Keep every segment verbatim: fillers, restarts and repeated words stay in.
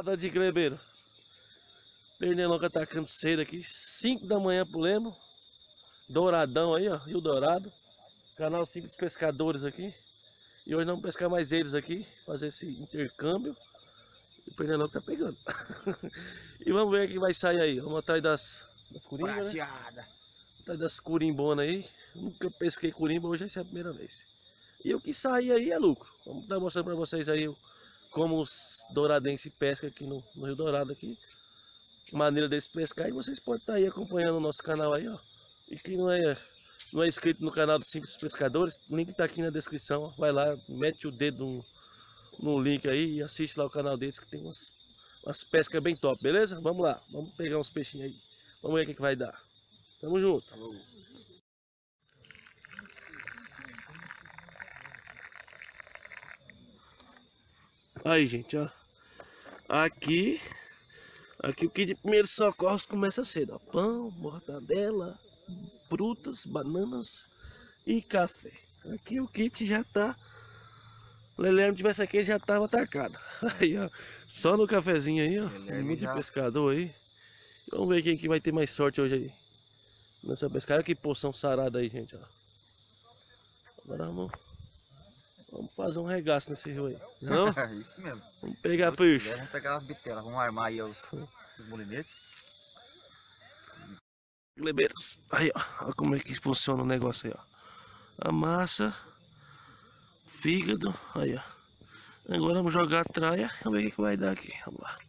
Moda de grebeiro. Pernilonga atacando cedo aqui. cinco da manhã pro Lemo. Douradão aí, ó. Rio Dourado. Canal Simples Pescadores aqui. E hoje vamos pescar mais eles aqui. Fazer esse intercâmbio. E o pernilonga tá pegando. E vamos ver o que vai sair aí. Vamos atrás das, das curimbas, prateada, né? Atrás das curimbonas aí. Nunca pesquei curimba, hoje essa é a primeira vez. E o que sair aí é lucro. Vamos estar mostrando pra vocês aí como os douradenses pescam aqui no, no Rio Dourado aqui. Maneira deles pescar. E vocês podem estar aí acompanhando o nosso canal aí, ó. E quem não é, não é inscrito no canal dos Simples Pescadores, o link tá aqui na descrição, ó. Vai lá, mete o dedo no, no link aí e assiste lá o canal deles, que tem umas, umas pescas bem top, beleza? Vamos lá, vamos pegar uns peixinhos aí. Vamos ver o que, que vai dar. Tamo junto. Falou. Aí, gente, ó. Aqui, aqui o kit de primeiros socorros começa cedo, ó. Pão, mortadela, frutas, bananas e café. Aqui o kit já tá. O Lelerme tivesse aqui, já tava atacado. Aí, ó. Só no cafezinho aí, ó. Muito já... pescador aí. Vamos ver quem que vai ter mais sorte hoje aí. Nessa pescada, que poção sarada aí, gente, ó. Agora vamos. Vamos fazer um regaço nesse rio aí. Não? Isso mesmo. Vamos pegar peixe. Quiser, vamos pegar as bitelas, vamos armar aí os, os molinetes. Glebeiros. Aí, ó. Olha como é que funciona o negócio aí, ó. A massa. Fígado. Aí, ó. Agora vamos jogar a traia. Vamos ver o que, que vai dar aqui. Vamos lá.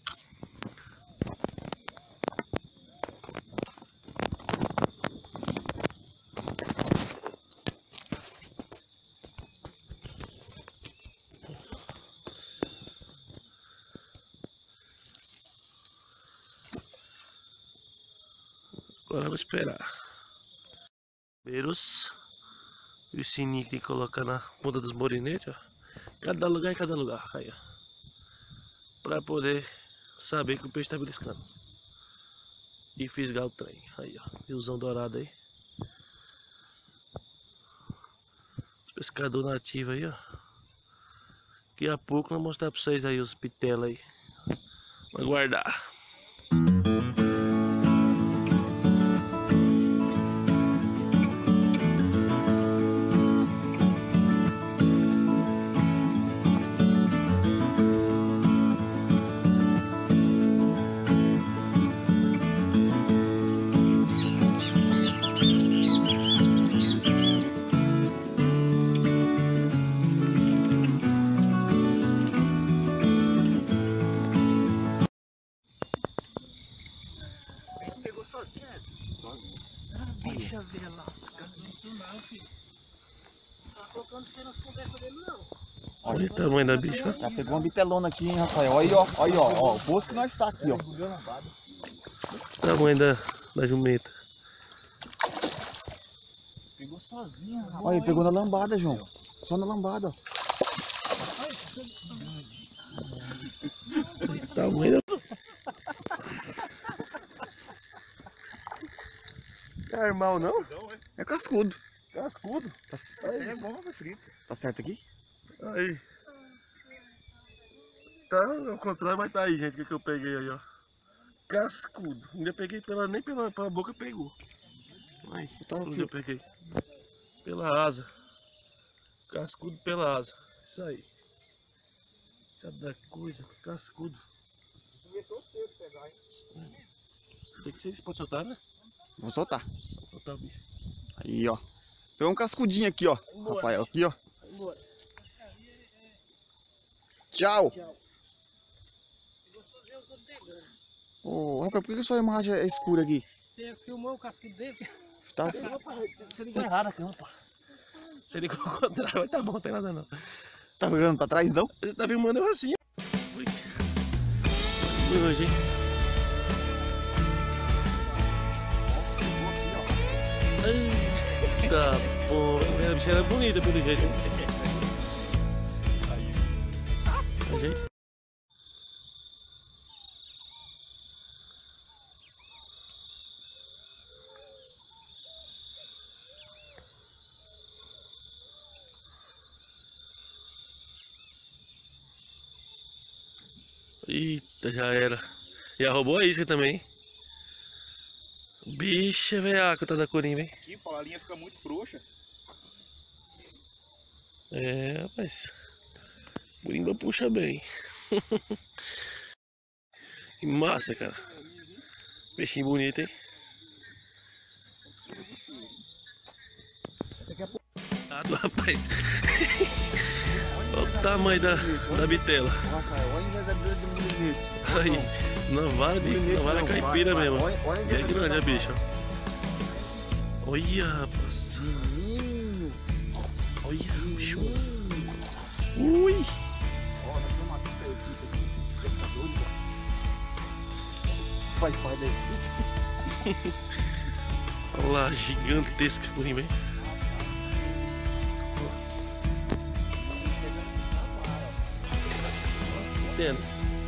Agora vamos esperar. Beiros. E o sininho que tem que colocar na ponta dos morinetes, ó. Cada lugar é cada lugar. Aí, ó. Pra poder saber que o peixe tá beliscando. E fisgar o trem. Aí, ó. Riozão dourado aí. Os pescadores nativos aí, ó. Daqui a pouco eu vou mostrar pra vocês aí os pitela aí. Vou guardar. Sozinho, Ah, bicha velasca. Não, filho. Tá colocando você nas conversas dele, não. Olha o tamanho da bicha. Já pegou uma bitelona aqui, hein, Rafael? Olha aí, ó. Olha aí, ó. Ó, o posto que nós está aqui, ó. O tamanho da, da jumenta. Pegou sozinho, rapaz. Olha, pegou na lambada, João. Só na lambada, ó. O tamanho da... Não é mal, não? É cascudo. Cascudo? Tá, é bom, é frito. Tá certo aqui? Aí. Tá ao contrário, mas tá aí, gente, o que, que eu peguei aí, ó. Cascudo. Ainda peguei pela, nem pela, pela boca pegou. Aí, tá onde eu peguei? Pela asa. Cascudo pela asa. Isso aí. Cada coisa, cascudo. Começou cedo pegar, hein? Tem que ser, você pode soltar, né? Vou soltar. Vou soltar o bicho. Aí, ó. Pegou um cascudinho aqui, ó. Embora. Rafael, aqui, ó. Embora. Tchau. Tchau. Ô, oh, Rafael, por que a sua imagem é escura aqui? Você filmou o cascudo dele? Tá. Você ligou errado aqui, opa. Você ligou ao contrário, mas tá bom, não tem nada não. Tá virando pra trás, então? Você tá filmando eu assim. Ui. Ui, hoje, hein? Eita, pô, a bicha era bonita pelo jeito, hein? Aí, jeito. Eita. Já era. Já roubou a isca também. Bicha, velho, a tá da corimba, hein? Aqui, pô, a linha fica muito frouxa. É, rapaz. Corimba puxa bem. Que massa, cara. Peixinho bonito, hein? Rapaz. Olha o tamanho da, da bitela. Aí, na vara de na vara caipira mesmo. É grande a bicha. Olha, rapaz. Olha, bicho. Ui. Vai, vai daqui. Olha lá, gigantesca corimba, hein? Entendo.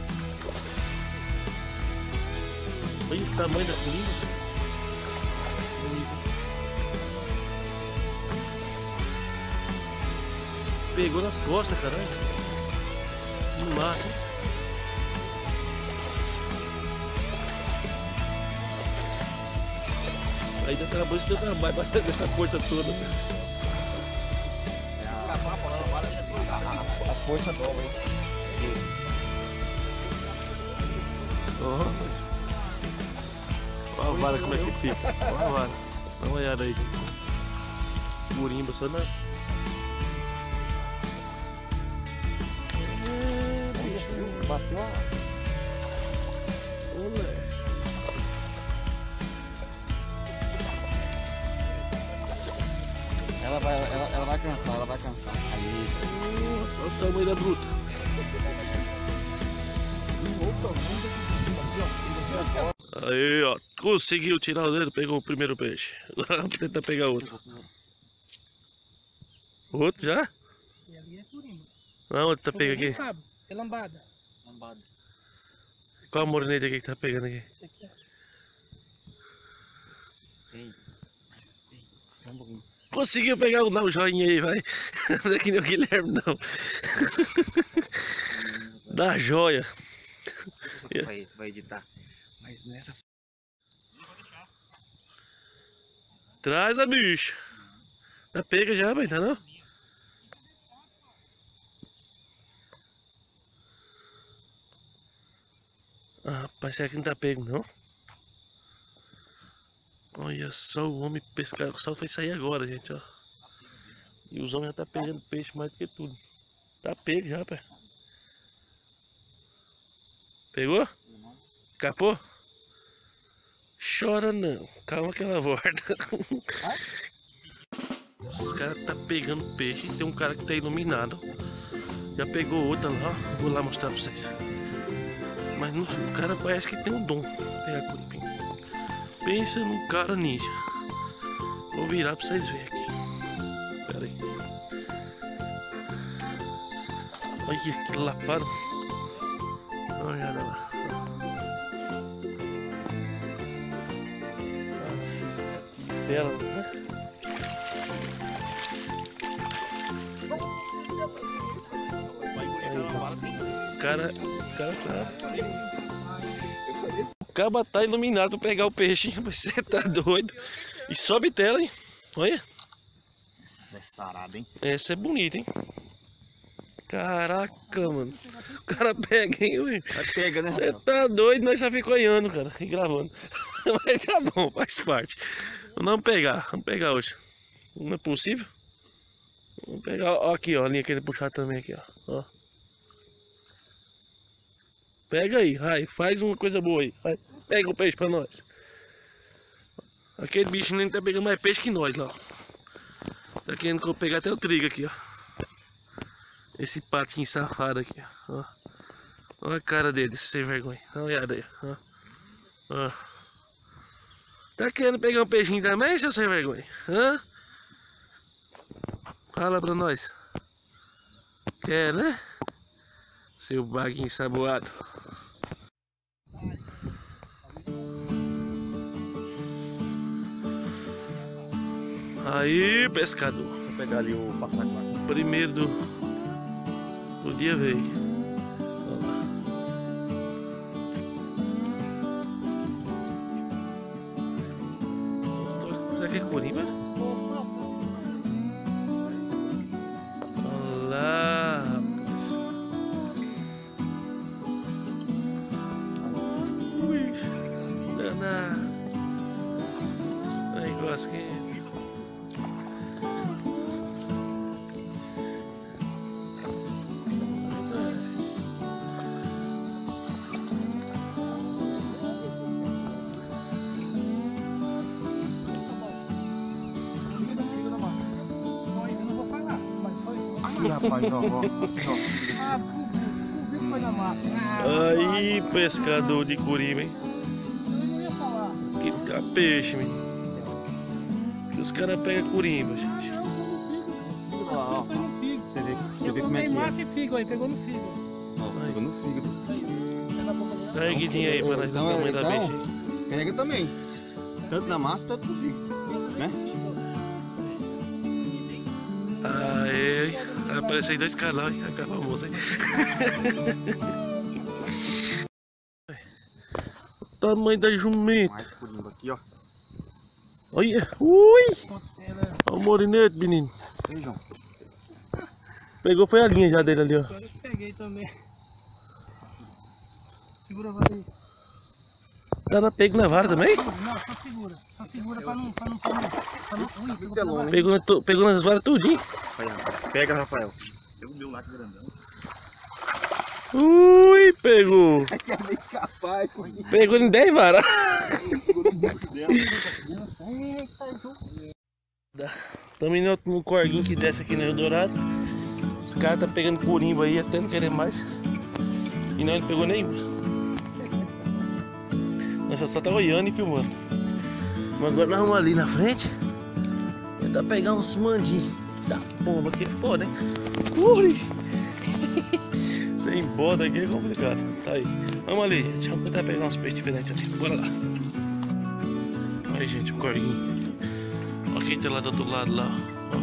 Olha o tamanho da corimba. Pegou nas costas, caralho. Que massa, hein? Ainda acabou de ter trabalho pra fazer essa força toda. A força nova, hein? Oh, mas... Olha a vara como é que fica. Olha a vara. Dá uma olhada aí. Corimba só na. Bateu a. Olé. Ela vai, ela, ela vai cansar, ela vai cansar. Aí. Olha o tamanho da bruta. Aí, ó. Conseguiu tirar o dedo, pegou o primeiro peixe. Agora vamos tentar pegar outro. Outro já? E ali é corimba. Aonde tá pegando aqui? Cabo, é lambada. Lambada. Qual a moreneta aqui que tá pegando aqui? Esse aqui, ó. Ei. Ei. Um pouquinho. Conseguiu pegar um, dá um joinha aí, vai. Não é que nem o Guilherme, não. Dá joia. Você vai, você vai editar. Mas nessa. Traz a bicha. Tá pega já, mas tá não? Ah, rapaz, será que não tá pego não? Olha só o homem pescar, o sol foi sair agora, gente, ó. E os homens já tá pegando peixe mais do que tudo. Tá pego já, pai. Pegou? Capou? Chora não, calma que ela volta. Os caras tá pegando peixe, tem um cara que tá iluminado. Já pegou outra lá, ó. Vou lá mostrar pra vocês. Mas no, o cara parece que tem um dom. Tem a curipinha. Pensa num cara ninja. Vou virar pra vocês verem aqui. Pera aí. Olha que lapado. Olha lá. Tela, né? O cara, o cara tá. O caba tá iluminado pra pegar o peixe, você tá doido. E sobe tela, hein? Olha. Essa é sarada, hein? Essa é bonita, hein? Caraca, mano. O cara pega, hein, ué? Pega, né? Você tá doido, nós já ficou olhando, cara, e gravando. Mas tá bom, faz parte. Vamos pegar, vamos pegar hoje. Não é possível? Vamos pegar, ó, aqui, ó, a linha que ele puxar também aqui, ó. ó. Pega aí, vai, faz uma coisa boa aí. Vai. Pega o peixe pra nós. Aquele bicho nem tá pegando mais peixe que nós lá. Tá querendo pegar até o trigo aqui, ó. Esse patinho safado aqui, ó. Olha a cara dele, sem vergonha. Dá uma olhada aí, ó. ó. Tá querendo pegar um peixinho também, seu sem vergonha? Hã? Fala pra nós. Quer, né? Seu baguinho ensaboado. Aí, pescador. Vou pegar ali o pacote. Primeiro do, do dia veio. que é corimba? Olha lá, rapaz. Ui, danado. Negócio que... Rapaz, ó, ó, ó. Ah, descobriu, descobriu que foi na massa. Ah, Aí, rapaz, pescador de corimba, hein? eu não ia falar. Que tá peixe, menino. Que os caras pegam corimba, gente. Ah, não, foi no fígado. Ó, ó, Foi no fígado. Você vê, você Eu vê como é contei que é. massa e fígado aí, pegou no fígado. Ó, pegou no fígado. Aí, pega a boca dela. Dá uma guidinha aí pra nós ver o Então, tamanho da então, peixe. pega também. Tanto na massa, tanto no fígado. Né? Aí, vai aparecer dois canais, hein? Acaba a moça, hein? O tamanho da jumenta. Mais corimba aqui, ó. Olha, ui! Ela- Olha o morinete, menino. Feijão. Pegou, foi a linha já dele ali, ó. Agora eu peguei também. Segura a vara aí. Tá pego na vara também? Não, só segura. Só segura pra não... Pra não, pra não, pra não ui, pegou Telona, pela vara. Pegou, na tu- pegou nas varas tudinho. Rafael. Pega, Rafael. Pega o meu lá que grandão. Ui, pegou. Quer escapar, Pegou em dez varas. Eita, João. Também no, no corguinho que desce aqui no Rio Dourado. Os caras tá pegando corimba aí até não querer mais. E não, ele pegou nenhum. Nós só tá olhando e filmando. Mas agora nós vamos ali na frente. Tentar pegar uns mandinhos da pomba que é foda, hein? Ui! Sem borda aqui é complicado. Tá aí. Vamos ali, gente. Vamos tentar pegar uns peixes diferentes ali. Bora lá. Aí, gente, o corguinho. Olha quem tá lá do outro lado lá. Ó.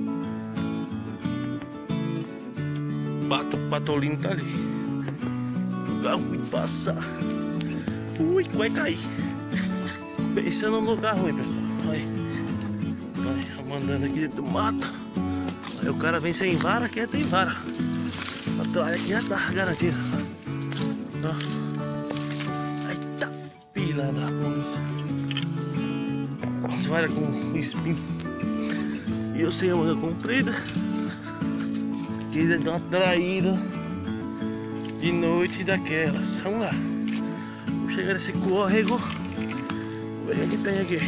Pato, patolino tá ali. Lugar ruim de passar. Ui, vai cair. Pensando no lugar ruim, pessoal. Aí. Vai, vamos andando aqui dentro do mato. Aí o cara vem sem vara, aqui tem vara. A toalha aqui já tá garantida. Ó. Eita, pila da porra. As varas com espinho. E eu sem a manga comprida. Queria dar uma traída de noite daquelas. Vamos lá. Vamos chegar nesse córrego. Ver o que tem aqui.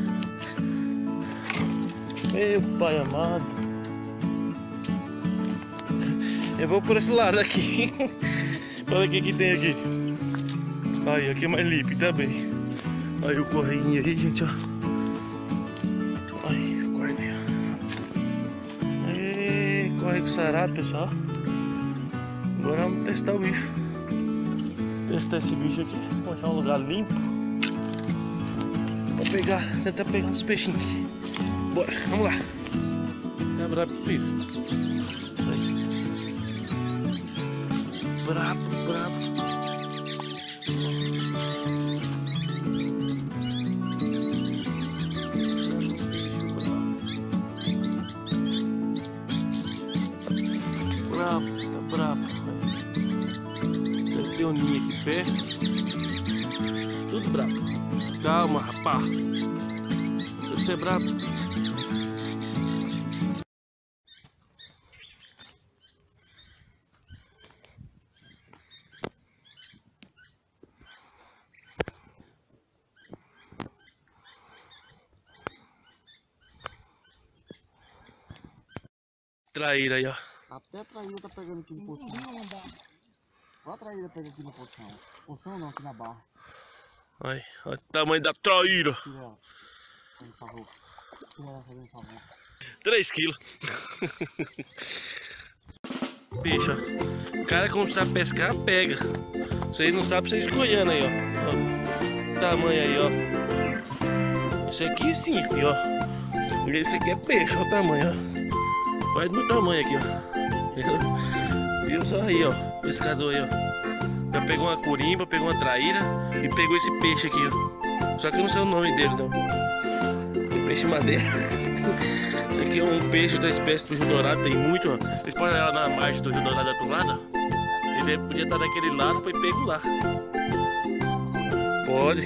Meu pai amado. Eu vou por esse lado aqui. Olha o que que tem aqui. Aí, aqui é mais limpo também. Aí o correinho aí, gente, ó. Aí, o correinho. Aí, córrego sarado, pessoal. Agora vamos testar o bicho. Testar esse bicho aqui. Vou achar um lugar limpo. Pra pegar, tentar pegar uns peixinhos aqui. Bora, vamos lá. Tá brabo, filho. Aí. Brabo, brabo. Brabo, tá brabo. Deve ter um ninho aqui perto. Tudo brabo. Calma, rapaz. Deve ser brabo. Traíra aí, ó. Até a traíra tá pegando aqui no poção. Olha a traíra pega aqui no poção. Poção não, aqui na barra. Olha, olha o tamanho da traíra. Tira ela. Fazendo favor. Tira ela fazendo favor. três quilos. Peixe, ó. O cara quando sabe pescar, pega. Vocês não sabem, vocês escolhendo aí, ó. Ó. O tamanho aí, ó. Esse aqui sim, aqui, ó. Esse aqui é peixe, olha o tamanho, ó. Olha o meu tamanho aqui, ó. Viu só aí, ó. Pescador aí, ó. Já pegou uma corimba, pegou uma traíra e pegou esse peixe aqui, ó. Só que eu não sei o nome dele, não. Tem peixe madeira. Esse aqui é um peixe da espécie do Rio Dourado, tem muito, ó. Vocês podem olhar na margem do Rio Dourado do outro lado, ó. Ele podia estar daquele lado, foi pego lá. Pode.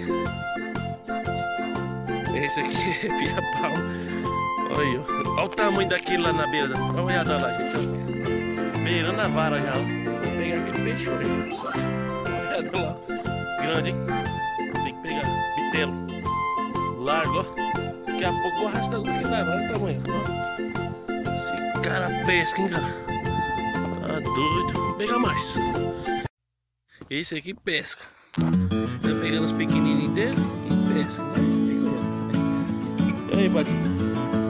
Esse aqui é pica-pau. Olha, ó. Olha o tamanho daquele lá na beira. Dá uma olhada lá, gente. Ó. Beirando a vara já, ó. Vou pegar aquele peixe hoje. Nossa. Olha lá. Grande, hein? Tem que pegar. Bitelo. Largo, ó. Daqui a pouco vou arrastando aqui na vara. Olha o tamanho. Ó. Esse cara pesca, hein, cara? Tá doido. Vou pegar mais. Esse aqui pesca. Tá pegando os pequenininhos dele e pesca. Mas tem que olhar. E aí, Batinho?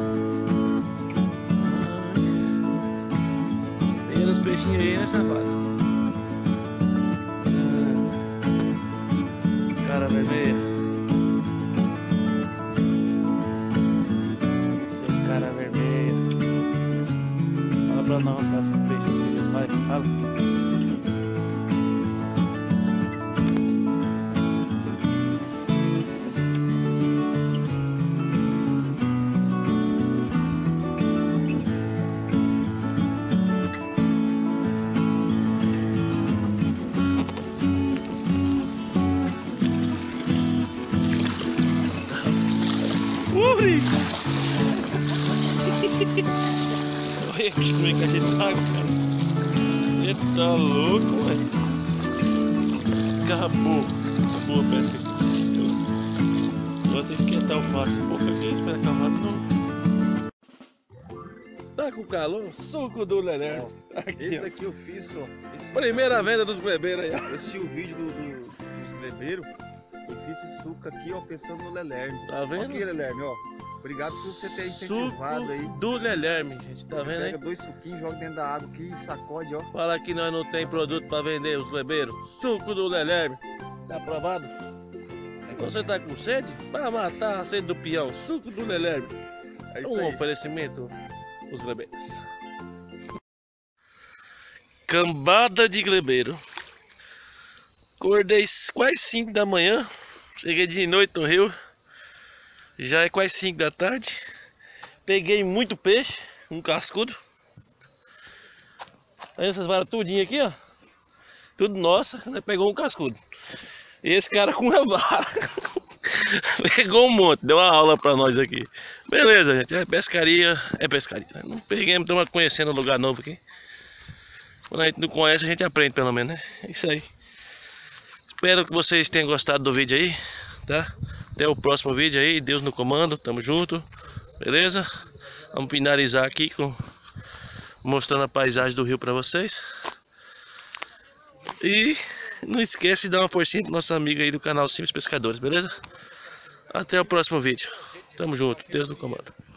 Pegando os peixinhos aí nessa vara. Cara vermelha. Seu cara vermelha. Fala pra nós onde tá esse peixe, assim, vai, fala. Ui! Olha aqui como é que a gente tá, cara. Você tá louco, velho. Acabou. Acabou a pesca aqui. Eu vou ter que esquentar o fato um pouco aqui. Espera acabar não. Tá com calor? Suco do Lelé. Aqui, Esse ó. daqui eu fiz, ó. Esse Primeira venda dos glebeiros aí, ó. Eu assisti o vídeo do, do, dos glebeiros. Eu fiz esse suco aqui, ó, pensando no Lelerme. Tá vendo? Aqui, Lelerme, ó. Obrigado por você ter incentivado Suco aí. do Lelerme, gente. Tá vendo aí? Pega dois suquinhos, joga dentro da água aqui, sacode, ó. Fala que nós não tem produto pra vender, os glebeiros. Suco do Lelerme. Tá aprovado? Você tá com sede? Pra matar a sede do peão. Suco do Lelerme. É isso Um aí. oferecimento os glebeiros. Cambada de glebeiro. Acordei quase cinco da manhã. Cheguei de noite no rio. Já é quase cinco da tarde. Peguei muito peixe. Um cascudo. Aí essas varas tudinho aqui, ó. Tudo nossa, né? Pegou um cascudo. E esse cara com uma vara pegou um monte, deu uma aula pra nós aqui. Beleza, gente, é pescaria, é pescaria. Não peguemos, estamos conhecendo um lugar novo aqui. Quando a gente não conhece, a gente aprende pelo menos, né? É isso aí. Espero que vocês tenham gostado do vídeo aí, tá? Até o próximo vídeo aí, Deus no comando, tamo junto, beleza? Vamos finalizar aqui com mostrando a paisagem do rio pra vocês. E não esquece de dar uma forcinha pro nosso amigo aí do canal Simples Pescadores, beleza? Até o próximo vídeo. Tamo junto, Deus no comando.